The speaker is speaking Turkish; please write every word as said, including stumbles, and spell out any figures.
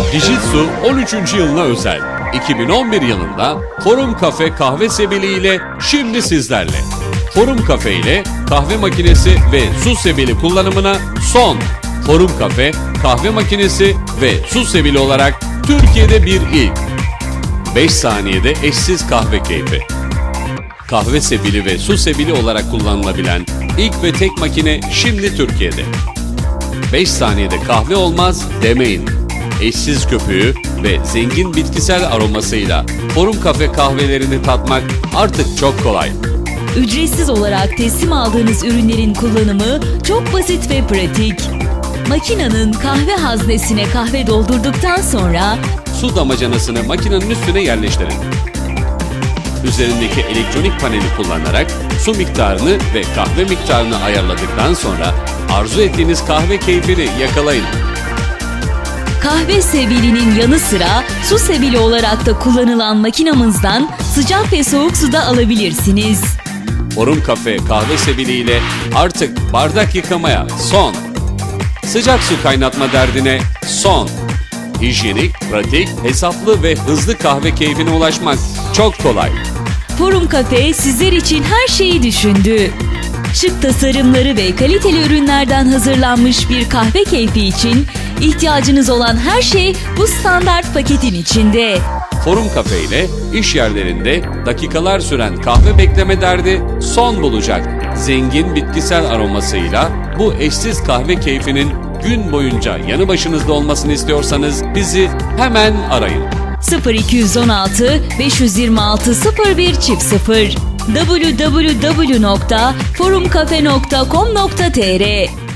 Dijitsu on üçüncü yılına özel. iki bin on bir yılında Forum Cafe kahve sebili ile şimdi sizlerle. Forum Cafe ile kahve makinesi ve su sebili kullanımına son. Forum Cafe kahve makinesi ve su sebili olarak Türkiye'de bir ilk. beş saniyede eşsiz kahve keyfi. Kahve sebili ve su sebili olarak kullanılabilen ilk ve tek makine şimdi Türkiye'de. beş saniyede kahve olmaz demeyin. Eşsiz köpüğü ve zengin bitkisel aromasıyla Forum Cafe kahvelerini tatmak artık çok kolay. Ücretsiz olarak teslim aldığınız ürünlerin kullanımı çok basit ve pratik. Makinenin kahve haznesine kahve doldurduktan sonra su damacanasını makinenin üstüne yerleştirin. Üzerindeki elektronik paneli kullanarak su miktarını ve kahve miktarını ayarladıktan sonra arzu ettiğiniz kahve keyfini yakalayın. Kahve sebilinin yanı sıra su sebili olarak da kullanılan makinamızdan sıcak ve soğuk suda alabilirsiniz. Forum Cafe kahve sebili ile artık bardak yıkamaya son. Sıcak su kaynatma derdine son. Hijyenik, pratik, hesaplı ve hızlı kahve keyfine ulaşmak çok kolay. Forum Cafe sizler için her şeyi düşündü. Şık tasarımları ve kaliteli ürünlerden hazırlanmış bir kahve keyfi için ihtiyacınız olan her şey bu standart paketin içinde. Forum Cafe ile iş yerlerinde dakikalar süren kahve bekleme derdi son bulacak. Zengin bitkisel aromasıyla bu eşsiz kahve keyfinin gün boyunca yanı başınızda olmasını istiyorsanız bizi hemen arayın. sıfır iki yüz on altı beş yüz yirmi altı sıfır bir çift sıfır w w w nokta forum cafe nokta com nokta t r